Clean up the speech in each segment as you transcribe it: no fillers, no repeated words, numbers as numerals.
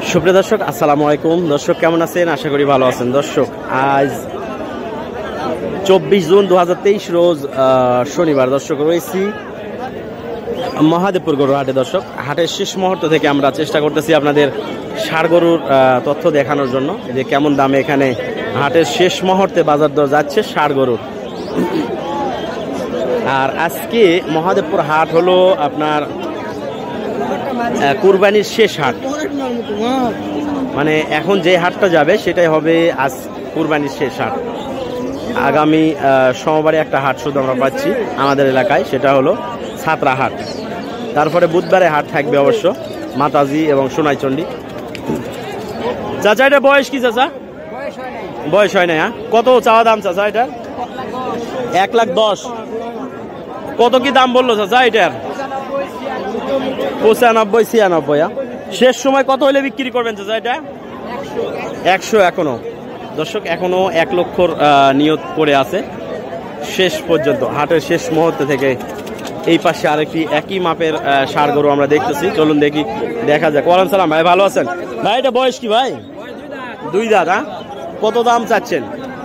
সুপ্রিয় দর্শক, আসসালামু আলাইকুম। দর্শক কেমন আছেন? আশা করি ভালো আছেন। দর্শক আজ 24 জুন 2023 রোজ শনিবার। দর্শক রয়েছি মহাদেবপুর গরুর হাটে। দর্শক হাটের শেষ মুহূর্ত থেকে আমরা চেষ্টা করতেছি আপনাদের ষাঁড় গরুর তথ্য দেখানোর জন্য, যে কেমন দামে এখানে হাটের শেষ মুহূর্তে বাজার দর যাচ্ছে ষাঁড় গরুর। আর আজকে মহাদেবপুর হাট হলো আপনার কুরবানির শেষ হাট, মানে এখন যে হাটটা যাবে সেটাই হবে আজ কুরবানির শেষ হাট। আগামী সোমবারে একটা হাট শুধু আমরা পাচ্ছি আমাদের এলাকায়, সেটা হলো ছাত্রা হাট। তারপরে বুধবারে হাট থাকবে অবশ্য মাতাজি এবং সোনাইচন্ডী। চাচা এটা বয়স কি চাচা? বয়স হয় না। হ্যাঁ, কত চাওয়া দাম চাচা এটার? 1,10,000। কত কি দাম বললো চাচা এটার? 95-96। শেষ সময় কত হলে বিক্রি করবেন চাচা এটা? 100 এখনো। দর্শক এখনো 1 লক্ষর নিয়ত করে আছে শেষ পর্যন্ত। হাটের শেষ মুহূর্ত থেকে এই পাশে আরেকটি একই মাপের ষাঁড় গরু আমরা দেখতেছি। চলুন দেখি, দেখা যাক। ওয়ালাইকুম সালাম ভাই, ভালো আছেন ভাই? এটা বয়স কি ভাই? 2 দাঁত। হ্যাঁ, কত দাম চাচ্ছেন?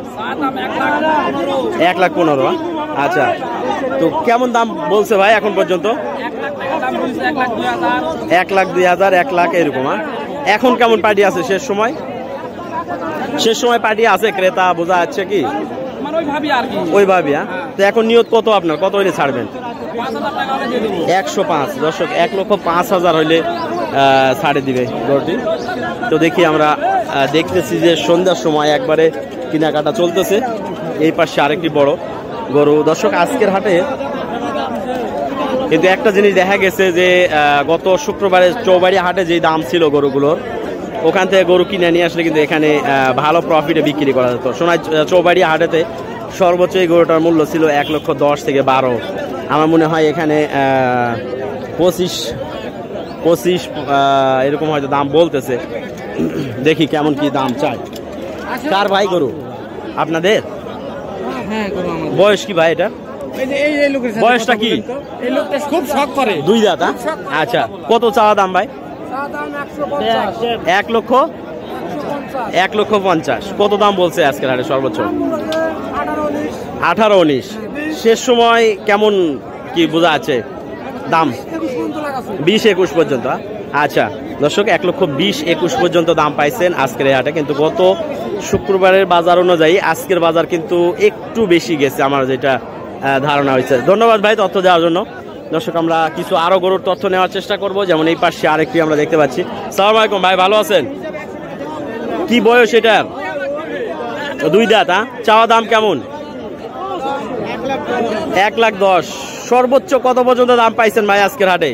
1,15,000। আচ্ছা, তো কেমন দাম বলছে ভাই এখন পর্যন্ত? 1,02,000, 1 লাখ এরকম। এখন কেমন পার্টি আছে? শেষ সময় পার্টি আছে, ক্রেতা বোঝা যাচ্ছে কি ওইভাবে? তো এখন নিয়ত কত আপনার? কত হইলে ছাড়বেন? 105। দর্শক 1,05,000 হইলে ছাড়ে দিবে গরুটি। তো দেখি, আমরা দেখতেছি যে সন্ধ্যার সময় একবারে কেনাকাটা চলতেছে। এই পাশে আরেকটি বড় গরু। দর্শক আজকের হাটে কিন্তু একটা জিনিস দেখা গেছে যে গত শুক্রবারে চৌবাড়ি হাটে যে দাম ছিল গরুগুলোর, ওখান থেকে গরু কিনে নিয়ে আসলে কিন্তু এখানে ভালো প্রফিটে বিক্রি করা যেত। চৌবাড়ি হাটেতে সর্বোচ্চ এই গরুটার মূল্য ছিল 1,10,000 থেকে 12। আমার মনে হয় এখানে 25 এরকম হয়তো দাম বলতেছে। দেখি কেমন কি দাম চাই। কার ভাই গরু? আপনাদের? বয়স কি ভাই এটা? বয়সটা কি? খুব শখ করে। 2 দাঁত। আচ্ছা, কত চাওয়া দাম ভাই? 1,50,000। কত দাম বলছে আজকের হাটে সর্বোচ্চ? 18-19। শেষ সময় কেমন কি বোঝা আছে দাম? 20-21 পর্যন্ত। আচ্ছা দর্শক, 1,20,21 পর্যন্ত দাম পাইছেন আজকের এই হাটে। কিন্তু গত শুক্রবারের বাজার অনুযায়ী আজকের বাজার কিন্তু একটু বেশি গেছে, আমার যেটা ধারণা হয়েছে। ধন্যবাদ ভাই তথ্য দেওয়ার জন্য। দর্শক আমরা কিছু আরো গরুর তথ্য নেওয়ার চেষ্টা করব। যেমন এই পাশে আরেকটি আমরা দেখতে পাচ্ছি। সালাম আলাইকুম ভাই, ভালো আছেন? কি বয়স এটার? 2 দাঁত। চাওয়া দাম কেমন? 1,10,000। সর্বোচ্চ কত পর্যন্ত দাম পাইছেন ভাই আজকের হাটে?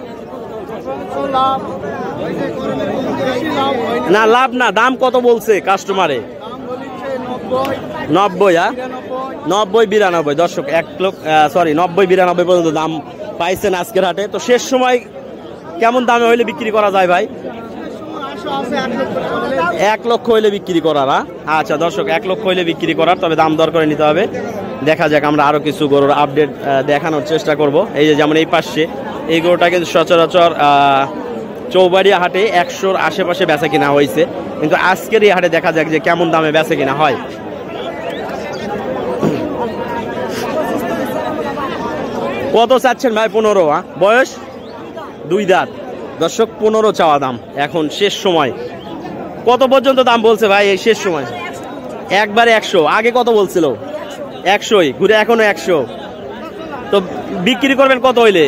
না লাভ না, দাম কত বলছে কাস্টমারে? 90। 90-92। দর্শক 90-92 পর্যন্ত দাম পাইছেন আজকের হাটে। তো শেষ সময় কেমন দামে হইলে বিক্রি করা যায় ভাই? 1 লক্ষ হইলে বিক্রি করার। আচ্ছা দর্শক, 1 লক্ষ হইলে বিক্রি করার, তবে দাম দর করে নিতে হবে। দেখা যাক, আমরা আরো কিছু গরুর আপডেট দেখানোর চেষ্টা করব। এই যে যেমন এই পাশে এই গরুটা কিন্তু সচরাচর চৌবাড়িয়া হাটে 100-র আশেপাশে বেচা কিনা হয়েছে, কিন্তু আজকের এই হাটে দেখা যাক যে কেমন দামে বেচা কিনা হয়। কত চাচ্ছেন ভাই? 15। বয়স 2 দাঁত। দর্শক 15 চাওয়া দাম এখন শেষ সময়। কত পর্যন্ত দাম বলছে ভাই এই শেষ সময়? একবারে 100। আগে কত বলছিল? 100-ই ঘুরে এখনো 100। তো বিক্রি করবেন কত হইলে?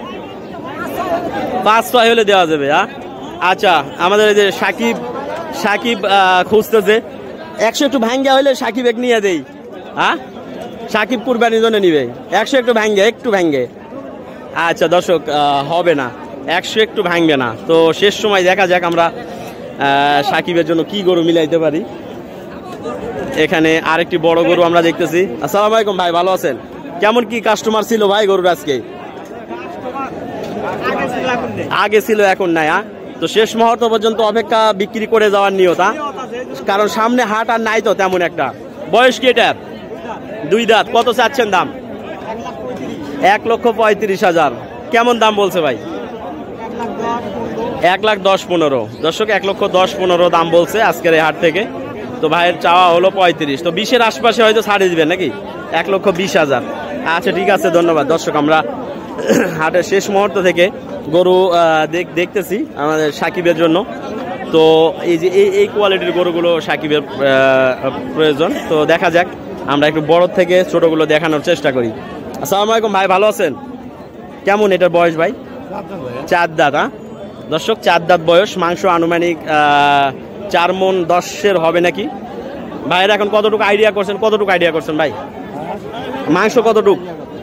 5-6 হলে দেওয়া যাবে। আচ্ছা, আমাদের এই যে সাকিব খুঁজতেছে 100 একটু ভাঙ্গা হইলে সাকিব এক নিয়ে দেই। সাকিব কুরবানির জন্য নিবে 100 একটু ভাঙ্গে। আচ্ছা দর্শক, হবে না, 100 একটু ভাঙবে না। তো শেষ সময় দেখা যাক আমরা সাকিবের জন্য কি গরু মিলাইতে পারি। এখানে আরেকটি বড় গরু আমরা দেখতেছি। আসসালামু আলাইকুম ভাই, ভালো আছেন? কেমন কি কাস্টমার ছিল ভাই গরুর আজকে? আগে ছিল, এখন নাই। তো শেষ মুহূর্ত পর্যন্ত অপেক্ষা, বিক্রি করে যাওয়ার নিয়ত। কারণ সামনে হাট আর নাই তো তেমন একটা। বয়স কি এটার? 2 দাঁত। কত চাচ্ছেন দাম? 1,35,000। কেমন দাম বলছে ভাই? 1,10,15 দর্শক, 1,10,15 দাম বলছে আজকের এই হাট থেকে। তো ভাইয়ের চাওয়া হলো 35, তো 20-এর আশপাশে হয়তো ছাড়ে দিবেন নাকি? 1,20,000। আচ্ছা ঠিক আছে, ধন্যবাদ। দর্শক আমরা হাটের শেষ মুহূর্ত থেকে গরু দেখতেছি আমাদের সাকিবের জন্য। তো এই যে এই কোয়ালিটির গরুগুলো সাকিবের প্রয়োজন। তো দেখা যাক, আমরা একটু বড় থেকে ছোটগুলো দেখানোর চেষ্টা করি। আসসালামু আলাইকুম ভাই, ভালো আছেন? কেমন এটার বয়স ভাই? 4 দাঁত। দর্শক 4 দাঁত বয়স, মাংস আনুমানিক 4 মণ 10-এর হবে নাকি? ভাইয়ের এখন কতটুকু আইডিয়া করছেন ভাই? মাংস কতটুকু?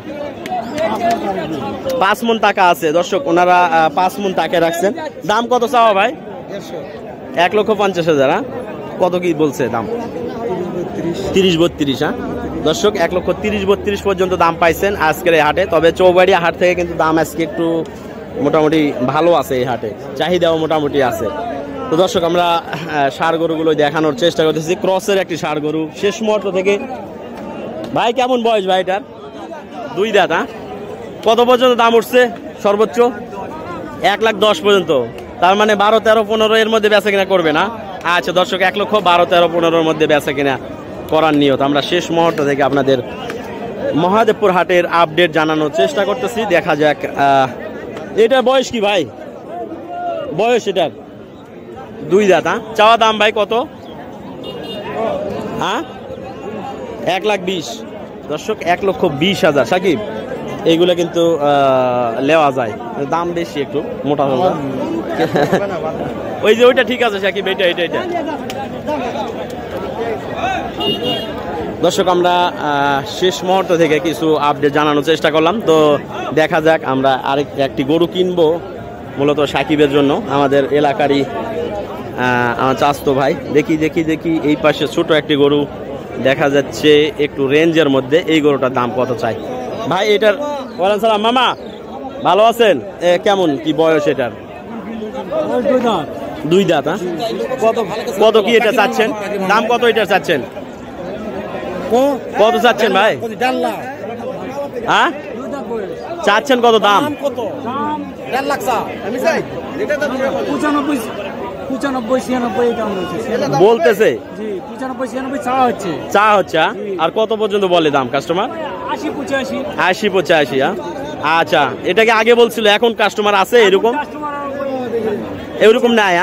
5 মণ টাকা আছে। দর্শক ওনারা 5 মণ টাকা রাখছেন। দাম কত চাওয়া ভাই? 1,50,000। কত কি বলছে দাম? 30-32। দর্শক 1,30,32 পর্যন্ত দাম পাইছেন আজকের এই হাটে। তবে চৌবাড়িয়া হাট থেকে কিন্তু দাম আজকে একটু মোটামুটি ভালো আছে, এই হাটে চাহিদাও মোটামুটি আছে। তো দর্শক আমরা ষাঁড় গরুগুলো দেখানোর চেষ্টা করতেছি। ক্রসের একটি ষাঁড় গরু শেষ মুহূর্ত থেকে। ভাই কেমন বয়স ভাই এটার? 2 দাঁত। কত পর্যন্ত দাম উঠছে সর্বোচ্চ? 1,10,000 পর্যন্ত। তার মানে 12, 13, 15 এর মধ্যে বেচা কিনা করবে না? আচ্ছা দর্শক, 1,12,000, 13, 15-এর মধ্যে বেচা কিনা করার নিয়ত। আমরা শেষ মুহূর্ত থেকে আপনাদের মহাদেবপুর হাটের আপডেট জানানোর চেষ্টা করতেছি। দেখা যাক এটার বয়স কি ভাই? বয়স এটার 2 দাঁত। চাওয়া দাম ভাই কত? 1,20,000। দর্শক 1,20,000। সাকিব এইগুলো কিন্তু নেওয়া যায়, দাম বেশি একটু মোটা হবে। ওই যে ওইটা ঠিক আছে সাকিব, এটা দর্শক আমরা শেষ মুহূর্ত থেকে কিছু আপডেট জানানোর চেষ্টা করলাম। তো দেখা যাক, আমরা একটি গরু কিনবো মূলত সাকিবের জন্য, আমাদের এলাকারই আমার চাচতো ভাই। দেখি এই পাশে ছোট একটি গরু দেখা যাচ্ছে একটু রেঞ্জের মধ্যে। এই গরুটার দাম কত চাই ভাই এটার? ওয়ালাইকুম সালাম মামা, ভালো আছেন? কেমন কি বয়স এটার? 2 দাঁত। কত কি এটা চাচ্ছেন? দাম কত এটা চাচ্ছেন? কত চাচ্ছেন ভাই? চাচ্ছেন কত দাম? 95-96 বলতেছে। 95-96 চা হচ্ছে। আর কত পর্যন্ত বলে দাম কাস্টমার? 80-85। আচ্ছা, এটাকে আগে বলছিল, এখন কাস্টমার আছে এরকম নাই?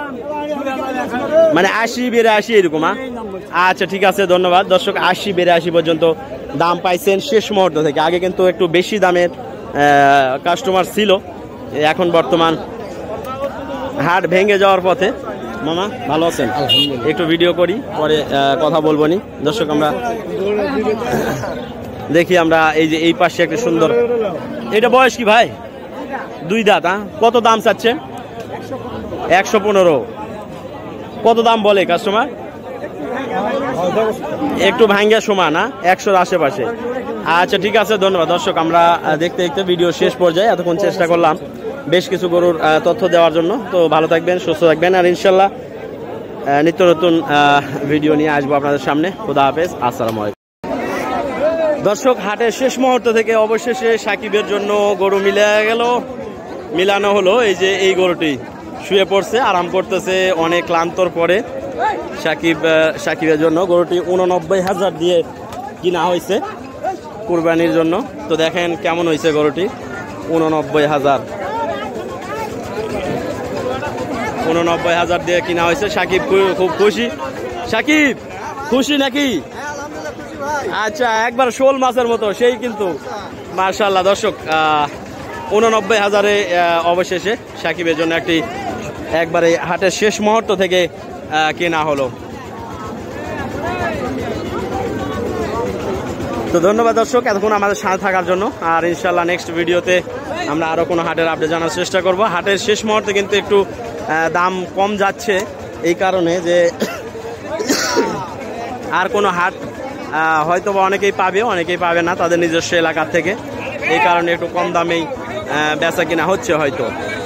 মানে 80-82 এরকম? আচ্ছা ঠিক আছে, ধন্যবাদ। দর্শক 80-82 পর্যন্ত দাম পাইছেন শেষ মুহূর্ত থেকে। আগে কিন্তু একটু বেশি দামের কাস্টমার ছিল, এখন বর্তমান হাট ভেঙে যাওয়ার পথে। মামা ভালো আছেন? একটু ভিডিও করি, পরে কথা বলবো নি। দর্শক আমরা দেখি, আমরা এই যে এই পাশে একটা সুন্দর, এটা বয়স কি ভাই? 2 দাঁত। কত দাম চাচ্ছেন? 115। কত দাম বলে কাস্টমার? একটু ভাঙ্গা সমান, 100-র আশেপাশে। আচ্ছা ঠিক আছে, ধন্যবাদ। দর্শক আমরা দেখতে ভিডিও শেষ পর্যায়ে এতক্ষণ চেষ্টা করলাম বেশ কিছু গরুর তথ্য দেওয়ার জন্য। তো ভালো থাকবেন, সুস্থ থাকবেন, আর ইনশাল্লাহ নিত্য নতুন ভিডিও নিয়ে আসবো আপনাদের সামনে। খোদা হাফেজ, আসসালামু আলাইকুম। দর্শক হাটের শেষ মুহূর্ত থেকে অবশেষে সাকিবের জন্য গরু মিলানো হলো। এই যে এই গরুটি শুয়ে পড়ছে, আরাম করতেছে অনেক ক্লান্তর পরে। সাকিবের জন্য গরুটি 89,000 দিয়ে কিনা হয়েছে কুরবানির জন্য। তো দেখেন কেমন হয়েছে গরুটি, 89,000 দিয়ে কিনা হয়েছে। সাকিব খুব খুশি। সাকিব খুশি নাকি? আচ্ছা, একবার শোল মাছের মতো সেই কিন্তু, মাশাআল্লাহ। দর্শক 89,000-এ অবশেষে সাকিবের জন্য একবারে হাটের শেষ মুহূর্ত থেকে কেনা হলো। তো ধন্যবাদ দর্শক এতক্ষণ আমাদের সাথে থাকার জন্য। আর ইনশাল্লাহ নেক্সট ভিডিওতে আমরা আরো কোনো হাটের আপডেট জানার চেষ্টা করব। হাটের শেষ মুহূর্তে কিন্তু একটু দাম কম যাচ্ছে, এই কারণে যে আর কোনো হাট হয়তো বা অনেকেই পাবে না তাদের নিজস্ব এলাকার থেকে, এই কারণে একটু কম দামেই বেচা কিনা হচ্ছে হয়তো।